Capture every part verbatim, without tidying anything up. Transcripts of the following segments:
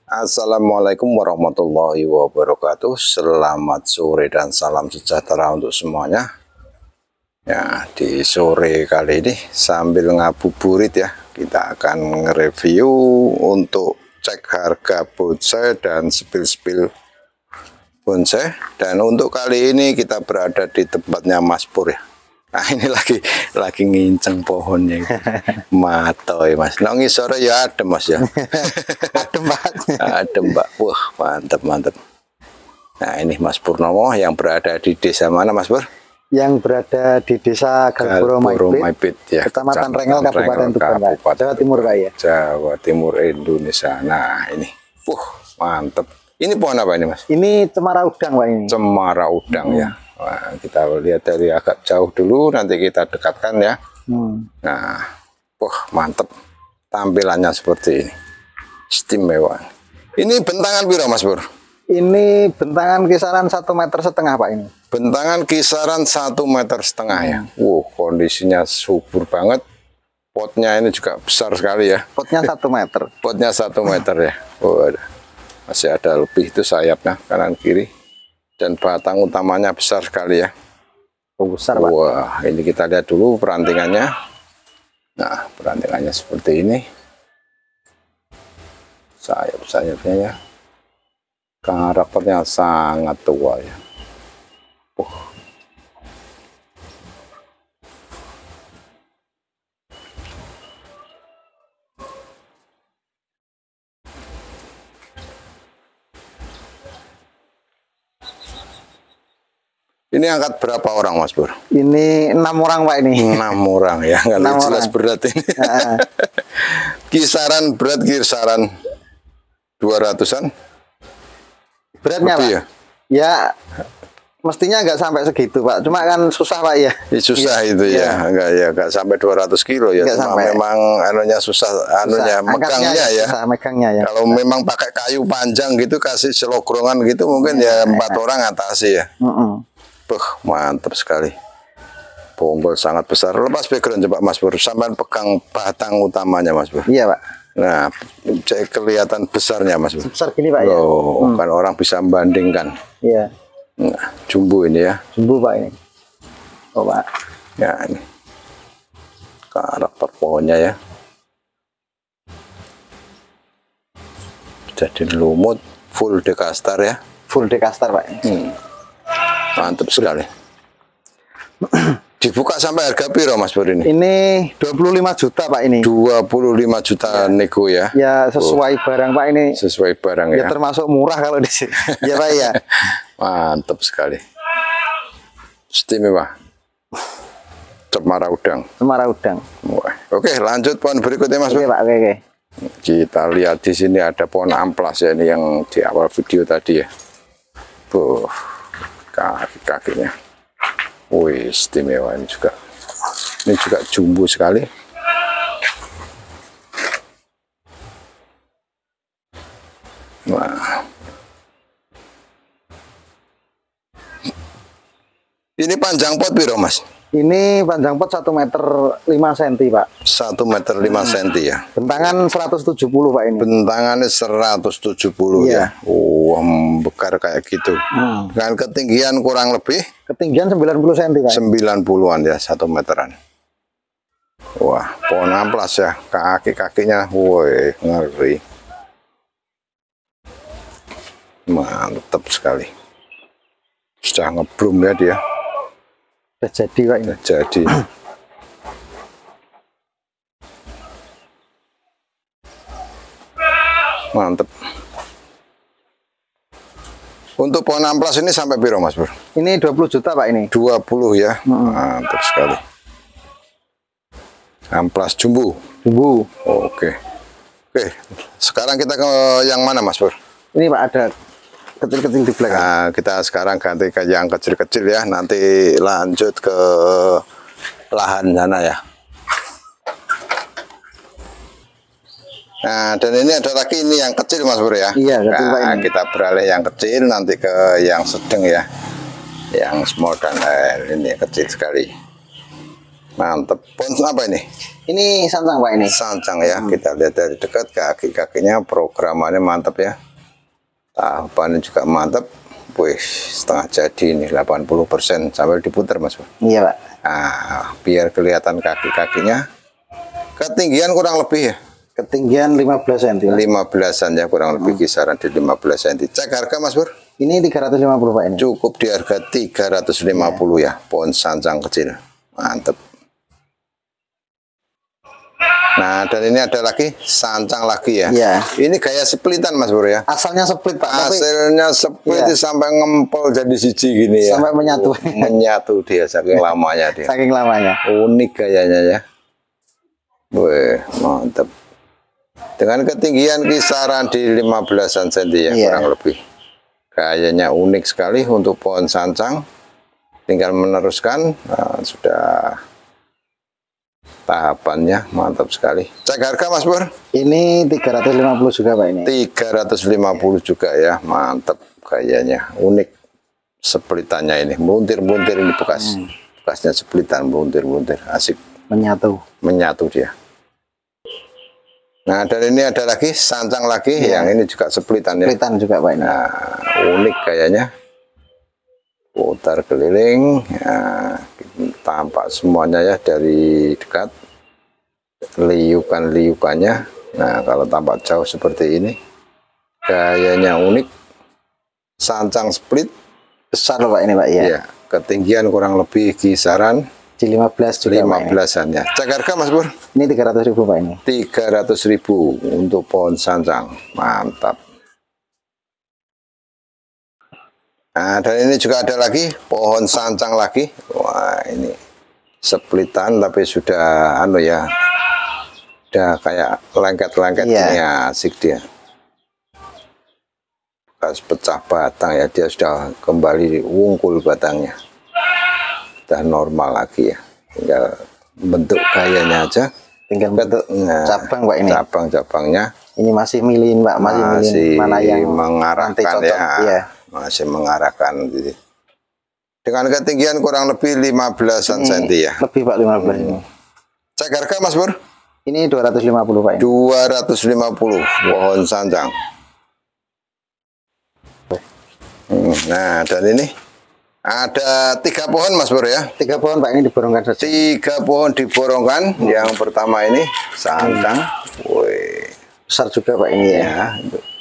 Assalamualaikum warahmatullahi wabarakatuh. Selamat sore dan salam sejahtera untuk semuanya. Ya, di sore kali ini sambil ngabuburit ya, kita akan nge-review untuk cek harga bonsai dan spill-spill bonsai. Dan untuk kali ini kita berada di tempatnya Mas Pur ya. Nah ini lagi lagi nginceng pohonnya, matoy Mas. Nongi sore ya adem Mas ya. Adem Pak. Adem Mbak. Wah mantep mantep. Nah ini Mas Purnomo yang berada di desa mana Mas Pur? Yang berada di desa Galboro Maipit, ya, Kecamatan Rengel, Kabupaten Tuban, Jawa Timur Pak ya. Jawa Timur Indonesia. Nah ini, wah mantep. Ini pohon apa ini Mas? Ini cemara udang Pak ini. Cemara udang hmm. ya. Nah, kita lihat dari agak jauh dulu, nanti kita dekatkan ya. Hmm. Nah, wah mantep tampilannya seperti ini, istimewa. Ini bentangan piro Mas Pur? Ini bentangan kisaran satu meter setengah Pak ini. Bentangan kisaran satu meter setengah ya. Wow, kondisinya subur banget. Potnya ini juga besar sekali ya. Potnya satu meter. Potnya satu meter ya. Oh, ada. Masih ada lebih itu sayapnya kanan kiri. Dan batang utamanya besar sekali ya. Oh, besar Pak. Wah, ini kita lihat dulu perantingannya. Nah, perantingannya seperti ini. Sayap-sayapnya ya. Karakternya sangat tua ya. Uh. Ini angkat berapa orang Mas Pur? Ini enam orang Pak ini. Enam orang ya, nggak jelas berat ini. Kisaran berat kisaran dua ratusan. Beratnya Pak? Ya? ya, mestinya nggak sampai segitu Pak. Cuma kan susah Pak ya. ya susah ya, itu ya, ya. Enggak ya, nggak sampai dua ratus kilo ya. Cuma sampai. Memang anunya susah, anunya susah. megangnya ya. Susah, megangnya ya. Kalau susah. Memang pakai kayu panjang gitu, kasih selogrongan gitu, mungkin ya empat ya, orang atasi ya. Mm -mm. Buh, mantap sekali. Bonggol sangat besar. Lepas background coba Mas Pur, sampai pegang batang utamanya Mas Pur. Iya Pak. Nah, kelihatan besarnya Mas Pur. Besar gini Pak ya. Oh, hmm. kan orang bisa membandingkan. Iya. Nah, jumbo ini ya. Jumbo Pak ini. Oh Pak. Ya ini. Karakter pohonnya ya. Jadi lumut, full dekastar ya. Full dekastar Pak. Hmm. Mantap sekali. Dibuka sampai harga piro Mas Pur ini? Ini dua puluh lima juta Pak ini. dua puluh lima juta ya. Nego ya. Ya sesuai oh. barang Pak ini. Sesuai barang ya. Ya termasuk murah kalau di sini. Ya Pak ya. Mantap sekali. Istimewa. Cemara udang. Cemara udang. Wah. Oke, lanjut pohon berikutnya Mas Pur. Oke Pak, oke, oke. Kita lihat di sini ada pohon amplas ya, ini yang di awal video tadi ya. Buh. Kaki-kakinya, wih istimewa ini juga. Ini juga jumbo sekali. Nah, ini panjang pot piro Mas? Ini panjang pot satu meter lima senti Pak. Satu meter lima senti ya. Bentangan seratus tujuh puluh Pak ini. Bentangannya seratus tujuh puluh ya. Oh, membekar kayak gitu. Hmm. Dengan ketinggian kurang lebih? Ketinggian sembilan puluh senti Pak. sembilan puluhan ya, satu meteran. Wah, pohon amplas ya. Kaki-kakinya, woi, ngeri. Mantap sekali. Sudah ngebrum ya dia. Sudah jadi Pak ini. Jadi. Mantap. Untuk pohon amplas ini sampai piro Mas Pur? Ini dua puluh juta Pak ini. dua puluh ya. Hmm. Mantap sekali. Amplas jumbo. Jumbo. Oke. Oke, sekarang kita ke yang mana Mas Pur? Ini Pak ada kecil-kecil di belakang. Nah, kita sekarang ganti ke yang kecil-kecil ya, nanti lanjut ke lahan sana ya. Nah, dan ini ada lagi ini yang kecil Mas Pur ya. Iya, kecil Pak nah, ini. Kita beralih yang kecil nanti ke yang sedang ya. Yang small dan eh, ini kecil sekali. Mantep. Pohon apa ini? Ini sancang Pak ini. Sancang ya, hmm. kita lihat dari dekat kaki-kakinya programannya mantap ya. Tahapannya juga mantap. Wih, setengah jadi ini delapan puluh persen sambil diputar Mas Bur. Iya Pak. Nah, biar kelihatan kaki-kakinya. Ketinggian kurang lebih ya. Ketinggian lima belas sentimeter. lima belasan ya kurang lebih, hmm. kisaran di lima belas sentimeter. Cek harga Mas Bur. Ini tiga ratus lima puluh Pak ini. Cukup di harga tiga ratus lima puluh ya. ya. Pohon sancang kecil. Mantap. Nah, dan ini ada lagi sancang lagi ya. Iya. Ini gaya splitan Mas Bur ya. Asalnya split Pak. Hasilnya split ya. Sampai ngempel jadi siji gini ya. Sampai menyatu. Oh, menyatu dia saking lamanya dia. Saking lamanya. Unik gayanya ya. Wih, mantap. Dengan ketinggian kisaran di lima belasan senti ya, iya. kurang lebih. Gayanya unik sekali untuk pohon sancang. Tinggal meneruskan, nah, sudah tahapannya mantap sekali. Cek harga Mas Bur. Ini tiga ratus lima puluh juga Pak ini. tiga ratus lima puluh juga ya, mantap gayanya, unik. Splitannya ini, buntir-buntir ini bekas. Hmm. Bekasnya splitan, buntir-buntir, asik. Menyatu. Menyatu dia. Nah, dan ini ada lagi sancang lagi ya. Yang ini juga splitan ya. Splitan juga Pak ini. Nah, unik kayaknya. Putar keliling, ya, tampak semuanya ya dari dekat. Liukan-liukannya. Nah, kalau tampak jauh seperti ini, gayanya unik. Sancang split. Besar loh Pak ini Pak ya. Ya, ketinggian kurang lebih kisaran di lima belas juga lima belasan ya. Cek harga Mas Bur. Ini tiga ratus ribu Pak ini. tiga ratus ribu untuk pohon sancang. Mantap. Nah, dan ini juga ada lagi pohon sancang lagi. Wah, ini splitan tapi sudah anu ya. Udah kayak lengket-lengket yeah. ini ya, asik dia. Bekas pecah batang ya, dia sudah kembali wungkul batangnya. Sudah normal lagi ya, tinggal bentuk gayanya aja, tinggal bentuk nah, cabang Pak ini. Cabang-cabangnya ini masih milihin Pak, masih, masih milihin mana yang mengarahkan ya, ya, masih mengarahkan. Gitu. Dengan ketinggian kurang lebih lima belasan senti ya. Lebih Pak lima belas hmm. ini. Cek harga Mas Bur. Ini dua ratus lima puluh Pak. Ini. dua ratus lima puluh pohon sancang. Hmm, nah, dan ini ada tiga pohon Mas Bur ya. Tiga pohon Pak ini diborongkan saja. Tiga pohon diborongkan. Hmm. Yang pertama ini sancang. Hmm. Wih. Besar juga Pak ini ya. ya.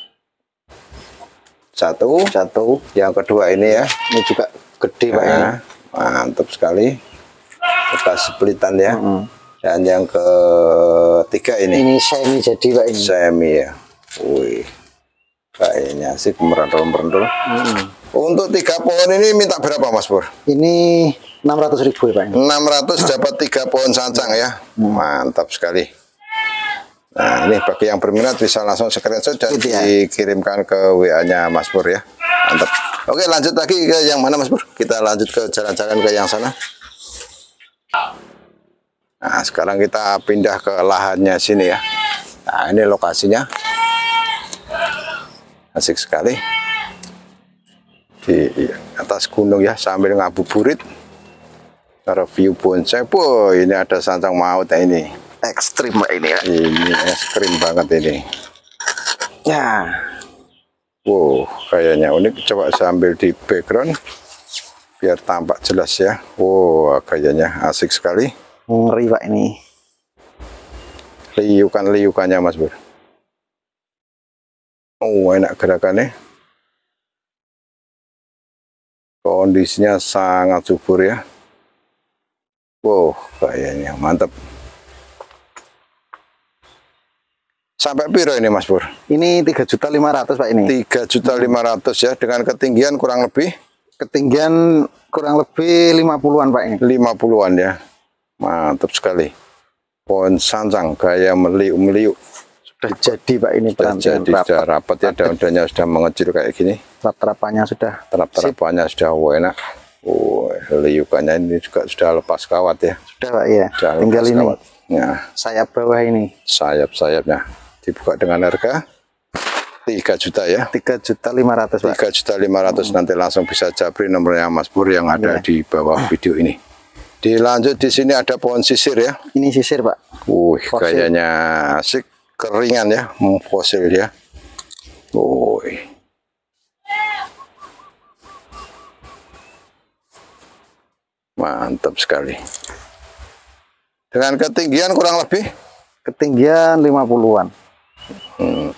Satu. Satu. Yang kedua ini ya. Ini juga gede Pak nah, ini. Mantap sekali. Bekas splitan ya. Hmm. Dan yang ketiga ini. Ini semi jadi Pak ini. Semi ya. Wih. Kayaknya sih merendul-merendul. Hmm. Untuk tiga pohon ini minta berapa Mas Bur? Ini enam ratus ribu ya Pak. enam ratus dapat tiga pohon sancang ya. Hmm. Mantap sekali. Nah, ini bagi yang berminat bisa langsung screenshot dan ya. dikirimkan ke W A-nya Mas Bur ya. Mantap. Oke, lanjut lagi ke yang mana Mas Bur? Kita lanjut ke jalan-jalan ke yang sana. Nah, sekarang kita pindah ke lahannya sini ya. Nah, ini lokasinya. Asik sekali. Di atas gunung ya, sambil ngabuburit. Cara view bonsai. Boh, ini ada sancang maut ya ini. Ekstrim Pak ini ya. Ini ekstrim banget ini. Ya. Wow, kayaknya unik. Coba sambil di background biar tampak jelas ya. Wow, kayaknya asik sekali. Ngeri Pak ini. Liukan-liukannya Mas Bur. Oh, enak gerakannya. Kondisinya sangat subur ya. Wow, kayaknya mantap. Sampai piro ini Mas Bur? Ini tiga juta lima ratus Pak ini. tiga juta lima ratus ya, dengan ketinggian kurang lebih? Ketinggian kurang lebih lima puluhan Pak ini. lima puluhan ya. Mantap sekali. Pohon sancang gaya meliuk-meliuk. Sudah jadi Pak ini. Sudah jadi, rapat. Sudah rapat ya, daun-daunnya sudah mengecil kayak gini. Terap-terapannya sudah. Terap-terapannya sudah oh, enak. Oh, liukannya ini juga sudah lepas kawat ya. Sudah Pak ya. Sudah tinggal ini. Kawat. Nah, sayap bawah ini. Sayap-sayapnya dibuka dengan harga tiga juta ya. tiga juta lima ratus Pak. tiga juta lima ratus hmm. Nanti langsung bisa japri nomornya Mas Bur yang ada ya. Di bawah video ini. Dilanjut di sini ada pohon sisir ya. Ini sisir, Pak. Wih, kayaknya asik, keringan ya, fosil ya. Wih. Mantap sekali. Dengan ketinggian kurang lebih? Ketinggian lima puluhan. Hmm.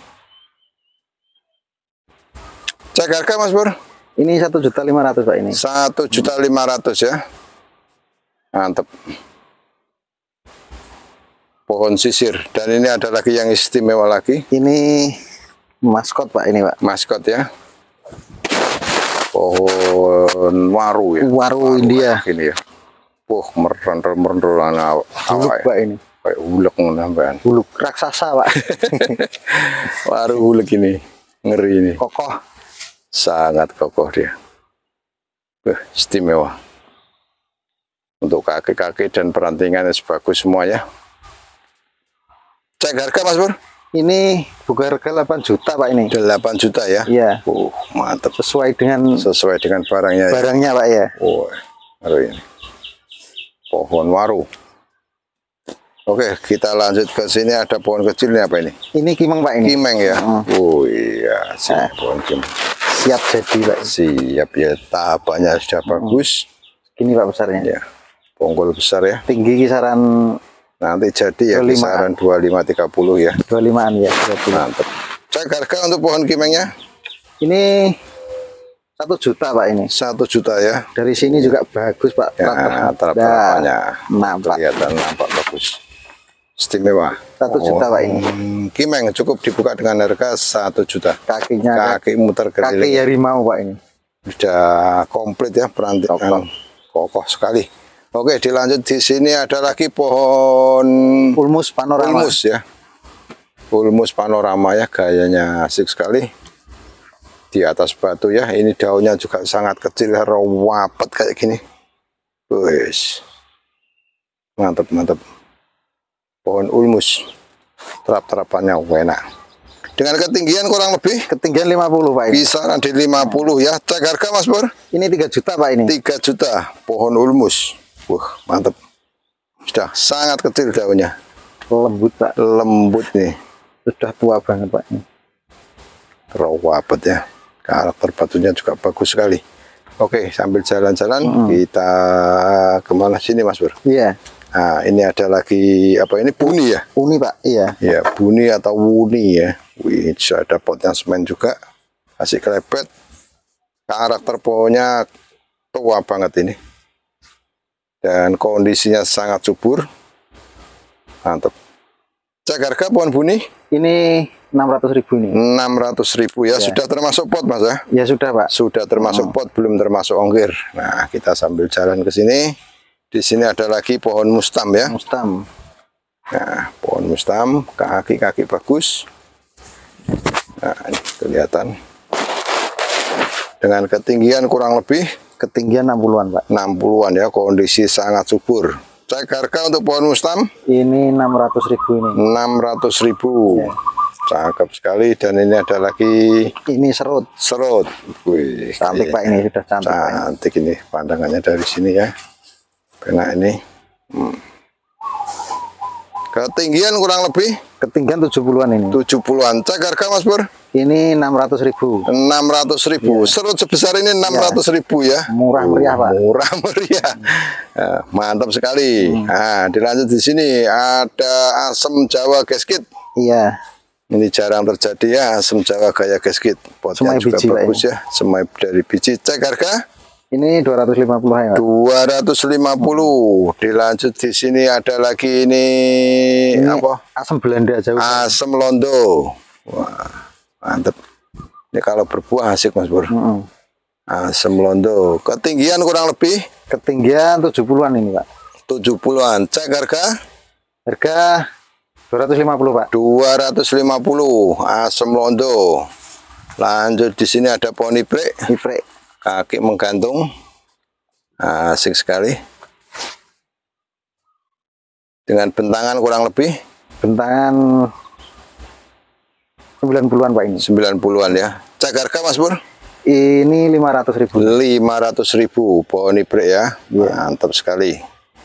Cek harga Mas Pur? Ini satu juta lima ratus Pak ini. satu juta lima ratus ya. Mantap. Pohon sisir. Dan ini ada lagi yang istimewa lagi. Ini maskot Pak ini Pak. Maskot ya. Pohon waru ya. Waru, waru India. Ini ya. Wah, merendel-merendel anak Huluk Pak ini. Kayak huluk nambahan. Huluk raksasa Pak. Waru huluk ini. Ngeri ini. Kokoh. Sangat kokoh dia. Uh, istimewa. Untuk kaki-kaki dan perantingannya bagus semua ya. Cek harga Mas Pur? Ini buka harga delapan juta Pak ini. delapan juta ya? Iya. Uh, mantap. Sesuai dengan sesuai dengan barangnya. Barangnya ya? Pak ya. Oh, ini. Pohon waru. Oke, kita lanjut ke sini. Ada pohon kecil ini apa ini? Ini kimeng Pak ini. Kimeng ya. Hmm. Oh iya, sini nah. pohon kimeng. Siap jadi Pak. Siap ya, tahapannya sudah hmm. bagus. Gini Pak besarnya. Ya, bonggol besar ya. Tinggi kisaran nanti jadi ya dua puluh lima kisaran dua puluh lima tiga puluh ya. dua puluh limaan ya. Mantap. Cek harga untuk pohon kimengnya? Ini satu juta Pak ini. Satu juta ya. Dari sini juga bagus Pak. Ya, terap-terapannya nampak. Kelihatan nampak bagus. Istimewa. Satu oh, juta Pak ini. Kimeng cukup dibuka dengan harga satu juta. Kakinya kaki muter keliling. Kaki harimau Pak ini. Sudah komplit ya perantingan. Kokoh. Kokoh sekali. Oke, dilanjut di sini ada lagi pohon ulmus panorama. Ulmus ya. Ulmus panorama ya, gayanya asik sekali. Di atas batu ya. Ini daunnya juga sangat kecil, rawapet kayak gini. Wes. Mantap, mantap. Pohon ulmus, terap-terapannya enak. Dengan ketinggian kurang lebih? Ketinggian lima puluh Pak ini. Kisaran di lima puluh ya. Cek harga Mas Pur? Ini tiga juta Pak ini. tiga juta, pohon ulmus. Wah, mantap. Sudah sangat kecil daunnya. Lembut Pak. Lembut nih. Sudah tua banget Pak ini. Rawapet ya. Karakter batunya juga bagus sekali. Oke, sambil jalan-jalan hmm. kita kemana sini Mas Pur? Iya. Nah, ini ada lagi apa ini buni ya? Buni Pak, iya. Ya, buni atau wuni ya. Wih, ada potnya semen juga. Kasih kelepet. Karakter pohonnya tua banget ini. Dan kondisinya sangat subur. Mantap. Cek harga pohon buni? Ini enam ratus ribu nih. enam ratus ribu ya. Ya, sudah termasuk pot Mas ya? Ya sudah Pak. Sudah termasuk hmm. pot, belum termasuk ongkir. Nah, kita sambil jalan ke sini. Di sini ada lagi pohon mustam ya. Mustam. Nah, pohon mustam, kaki-kaki bagus. Nah, ini kelihatan. Dengan ketinggian kurang lebih ketinggian enam puluhan Pak. enam puluhan ya, kondisi sangat subur. Cek harga untuk pohon mustam? Ini enam ratus ribu ini. enam ratus ribu. Ya. Cakep sekali. Dan ini ada lagi. Ini serut. Serut. Wih, cantik Pak ini, sudah cantik. Cantik Pak ini, ini pandangannya dari sini ya. Enak ini. Hmm. Ketinggian kurang lebih? Ketinggian tujuh puluhan ini. tujuh puluhan. Cek harga Mas Pur? Ini enam ratus ribu. enam ratus ribu. Ya. Serut sebesar ini enam ratus ribu ya. Murah meriah Pak. Murah meriah. Nah, mantap sekali. Hmm. Nah, dilanjut di sini ada asem Jawa gasket. Iya. Ini jarang terjadi ya, asem Jawa gaya gasket. Potnya juga biji, bagus ya. Semai dari biji. Cek harga? Ini dua ratus lima puluh ya. dua ratus lima puluh. Dilanjut di sini ada lagi ini, ini apa? Asam Belanda jauh. Asam londo. Wah, mantep. Ini kalau berbuah asik Mas Pur. Mm-hmm. Asam londo. Ketinggian kurang lebih? Ketinggian tujuh puluhan ini Pak. tujuh puluhan. Cek harga? Harga dua ratus lima puluh Pak. dua ratus lima puluh. Asam londo. Lanjut di sini ada pohon iprek. Iprek. Kaki menggantung, asik sekali. Dengan bentangan kurang lebih? Bentangan sembilan puluhan Pak ini. sembilan puluhan ya. Cek harga Mas Pur? Ini lima ratus ribu. lima ratus ribu pohon ibrek ya. Yeah. Mantap sekali.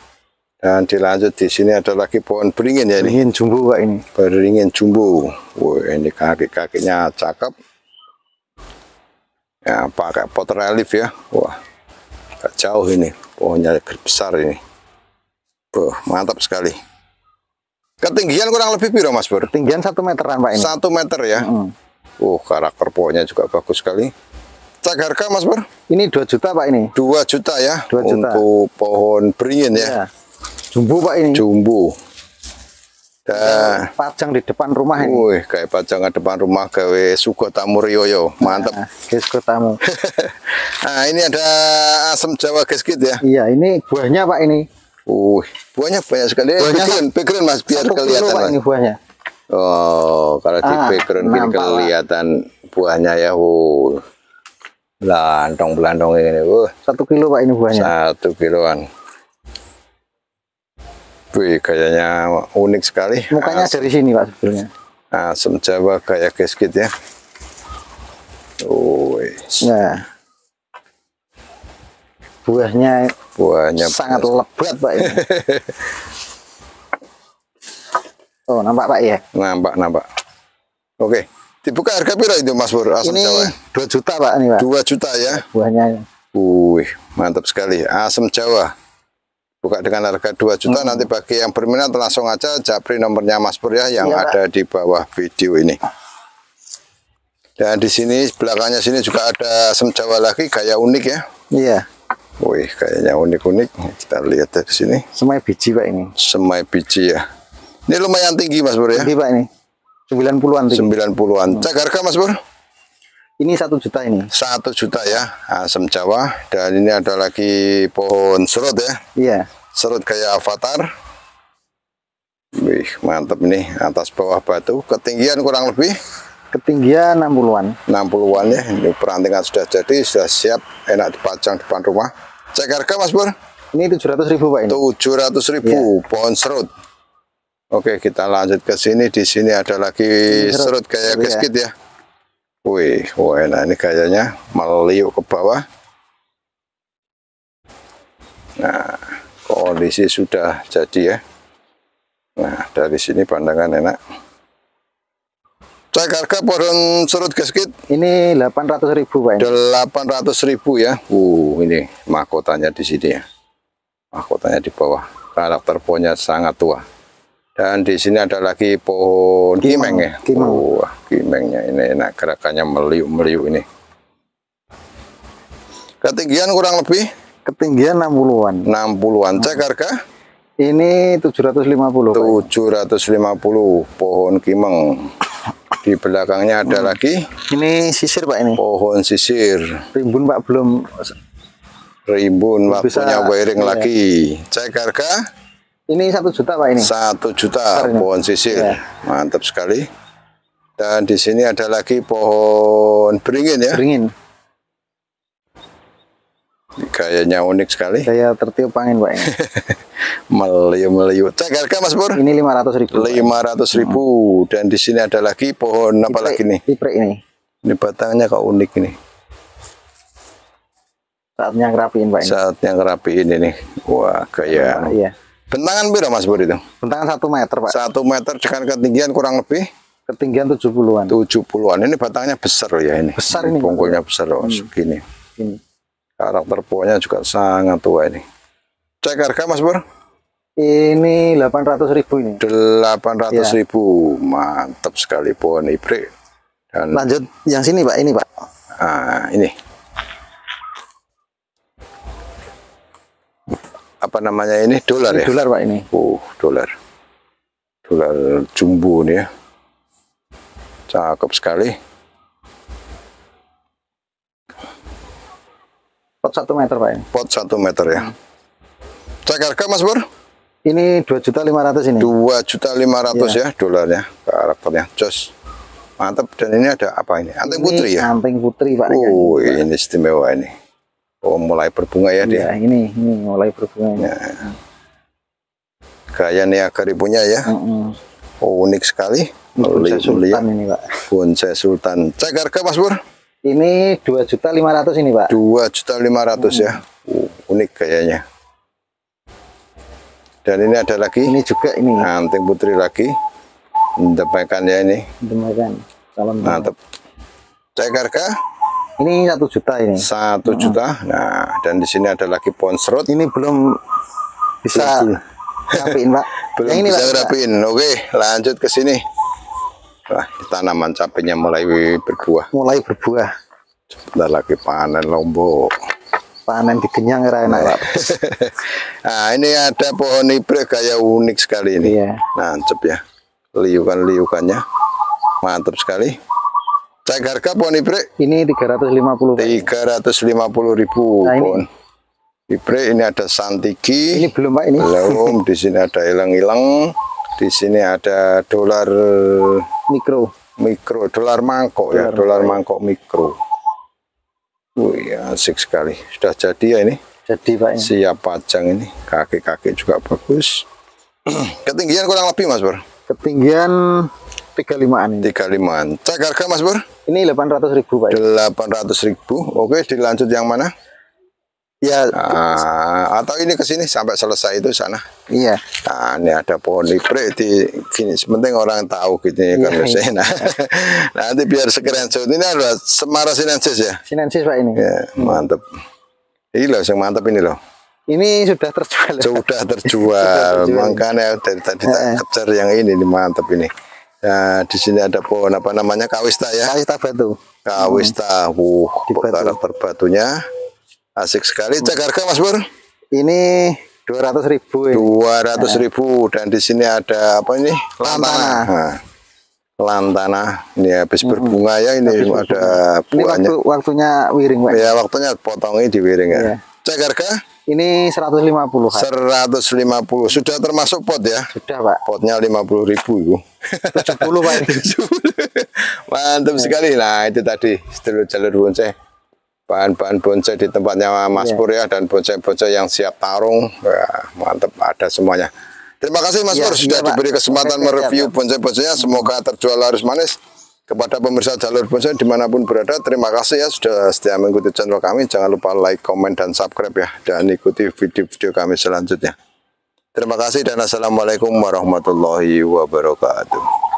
Dan dilanjut di sini ada lagi pohon beringin ya ini. Beringin jumbo Pak ini. Beringin jumbo. Wah, ini kaki-kakinya cakep. Ya, pakai pot relief ya. Wah, agak jauh ini. Pohonnya besar ini. Wah, mantap sekali. Ketinggian kurang lebih piro Mas Bur? Ketinggian satu meteran Pak ini. Satu meter ya. Mm. Oh, karakter pohonnya juga bagus sekali. Cek harga Mas Bur? Ini dua juta Pak ini. Dua juta ya. Dua juta. Untuk pohon beringin ya. Ya. Jumbo Pak ini. Jumbo. Dan pajang di depan rumah ini. Wih, kayak pajangan depan rumah gawe sugo tamu Rioyo. Mantap. Nah, sugo tamu. Nah, ini ada asam Jawa geskit ya. Iya, ini buahnya Pak ini. Uh, buahnya banyak sekali. Buahnya background, background Mas biar kelihatan. Pak, ini buahnya. Oh, kalau di ah, background biar kelihatan buahnya ya. Uh. Belantong-belantong ini. Uh. Satu kilo Pak ini buahnya. Satu kiloan. Wih, kayaknya unik sekali. Mukanya As dari sini Pak sebetulnya. Asam Jawa kayak geskit ya. Oh, nah. Buahnya, buahnya sangat buah. lebat Pak ini. Oh, nampak Pak ya? Nampak, nampak. Oke, dibuka harga piro itu Mas Bur? Asam ini Jawa. dua juta Pak ini Pak. dua juta ya. Buahnya. Wih, mantap sekali. Asam Jawa. Buka dengan harga dua juta. Hmm. Nanti bagi yang berminat langsung aja japri nomornya Mas Bur ya yang ya, ada Pak. Di bawah video ini. Dan di sini belakangnya sini juga ada asam Jawa lagi gaya unik ya. Iya. Wih, kayaknya unik-unik. Kita lihat dari sini. Semai biji Pak ini. Semai biji ya. Ini lumayan tinggi Mas Bur ya. Tinggi Pak ini. sembilan puluhan tinggi. sembilan puluhan. Hmm. Cek harga Mas Bur? Ini satu juta ini. Satu juta ya, asam Jawa. Dan ini ada lagi pohon serut ya. Iya. Serut kayak avatar. Wih, mantap nih. Atas bawah batu. Ketinggian kurang lebih? Ketinggian enam puluhan. enam puluhan ya. Ini perantingan sudah jadi, sudah siap. Enak dipajang depan rumah. Cek harga Mas Bur? Ini tujuh ratus ribu Pak ini. tujuh ratus ribu ya. Pohon serut. Oke, kita lanjut ke sini. Di sini ada lagi serut, serut kayak geskit ya. ya. Wih, wah enak ini kayaknya meliuk ke bawah. Nah, kondisi sudah jadi ya. Nah, dari sini pandangan enak. Cek harga pohon serut geskit? Ini delapan ratus ribu Pak. delapan ratus ribu ya. Uh, ini mahkotanya di sini ya. Mahkotanya di bawah. Karakter pohonnya sangat tua. Dan di sini ada lagi pohon kimeng, kimeng ya. Kimeng. Oh, kimengnya ini enak, gerakannya meliuk-meliuk ini. Ketinggian kurang lebih? Ketinggian enam puluhan. enam puluhan. Cek harga? Ini tujuh ratus lima puluh. tujuh ratus lima puluh pohon kimeng. Di belakangnya ada hmm. lagi. Ini sisir Pak ini. Pohon sisir. Rimbun Pak belum. Rimbun Pak punya wiring iya. lagi. Cek harga? Ini satu juta Pak ini. Satu juta pohon sisir, ya. Mantap sekali. Dan di sini ada lagi pohon beringin ya. Beringin. Kayaknya unik sekali. Kayak tertiup angin Pak ini. Meliuk-meliuk. Cek harga Mas Bur? Ini lima ratus ribu. Lima ratus ribu. Hmm. Dan di sini ada lagi pohon Ipre, apa lagi nih? Ipre ini. Ini batangnya kok unik ini. Saatnya ngerapiin Pak ini. Saatnya ngerapiin ini. Wah kayak. Oh, iya. Bentangan berapa Mas Bur itu? Bentangan satu meter Pak. Satu meter dengan ketinggian kurang lebih? Ketinggian tujuh puluhan. Tujuh puluhan. Ini batangnya besar ya ini. Besar ini. Pungkulnya besar loh, hmm. segini. Ini. Karakter pohonnya juga sangat tua ini. Cek harga Mas Bur? Ini delapan ratus ribu ini. Delapan ratus ribu. Mantap sekali pohon ipre. Dan lanjut yang sini Pak, ini Pak. Ah ini. Apa namanya ini? Dolar ya? Dolar Pak ini. Uh, dolar. Dolar jumbo nih ya. Cakep sekali. Pot satu meter Pak ini. Pot satu meter ya. Hmm. Cek harga Mas Bur? Ini dua juta lima ratus ini. Dua juta lima ratus ya dolarnya. Karakternya jos. Mantap. Dan ini ada apa ini? Anting putri ya? Anting putri Pak. Oh ini istimewa ini. Oh mulai berbunga ya, ya dia. Ini ini mulai berbunga. Ya. Gaya niagari punya ya. Mm -mm. Oh unik sekali. Bonsai Sultan ini Pak. Bonsai Sultan. Cek harga Mas Bur? Ini dua juta lima ratus ini Pak. Dua juta lima ratus ya. Uh, unik kayaknya. Dan ini ada lagi. Ini juga ini. Anting putri lagi. Demekan ya ini. Demekan. Salam. Mantap. Cek harga. Ini satu juta ini. Satu hmm. juta. Nah, dan di sini ada lagi ponsrot. Ini belum bisa rapiin, Pak. Belum yang ini, bisa Pak, rapiin. Oke, lanjut ke sini. Wah, tanaman capenya mulai berbuah. Mulai berbuah. Sebentar lagi panen Lombok. Panen dikenyang enak, Pak. Nah, ini ada pohon ibrek gaya unik sekali ini. Iya. Nancep ya. Liukan-liukannya. Mantap sekali. Cek harga pohon ibrek. Ini tiga ratus lima puluh. tiga ratus lima puluh ribu. Nah, pohon ibrek ini ada santiki. Ini belum, Pak, ini. Belum. Di sini ada ilang-ilang. Di sini ada dolar mikro. Mikro, dolar mangkok ya, dolar mangkok mikro. Wih, asik sekali. Sudah jadi ya ini. Jadi, Pak. Ini. Siap pajang ini. Kaki-kaki juga bagus. Ketinggian kurang lebih, Mas Bur? Ketinggian tiga puluh limaan ini. tiga puluh limaan. Cek harga, Mas Bur? Ini delapan ratus ribu, Pak. delapan ratus ribu. Oke, dilanjut yang mana? Ya. Ah, atau ini ke sini sampai selesai itu sana. Iya. Nah, ini ada pohon ibrek di gini. Sepenting orang tahu gitu ya, kan iya. Nah, nanti biar screenshot. Ini adalah Semara Sinensis ya. Sinensis, Pak, ini. Ya, mantap. Ini loh, yang mantap ini loh. Ini sudah terjual. Sudah terjual. Makanya dari tadi tak kejar yang ini, ini mantap ini. Nah, di sini ada pohon apa namanya, kawista ya. Kawista batu. Kawista. Uh, karakter batunya asik sekali. Cek harga, Mas Bur? Ini dua ratus ribu. Dua ratus ribu. Dan di sini ada apa ini? Lantana. Nah, lantana. Ini habis hmm. berbunga ya. Ini habis ada buahnya. Ini waktu, waktunya wiring, Pak. Ya, waktunya potongnya di wiring ya. Iya. Cek harga? Ini seratus lima puluh. seratus lima puluh. Sudah termasuk pot ya? Sudah, Pak. Potnya lima puluh ribu itu. tujuh puluh, Pak. Mantap ya. Sekali. Nah, itu tadi sedulur jalur bonsai. Bahan-bahan bonsai di tempatnya Mas Pur ya, dan bonsai-bonsai yang siap tarung. Wah, mantap, ada semuanya. Terima kasih Mas ya, Pur sudah ya, diberi kesempatan ya, mereview bonsai-bonsainya. Semoga terjual laris manis. Kepada pemirsa jalur bonsai dimanapun berada, terima kasih ya sudah setia mengikuti channel kami. Jangan lupa like, komen, dan subscribe ya, dan ikuti video-video kami selanjutnya. Terima kasih dan assalamualaikum warahmatullahi wabarakatuh.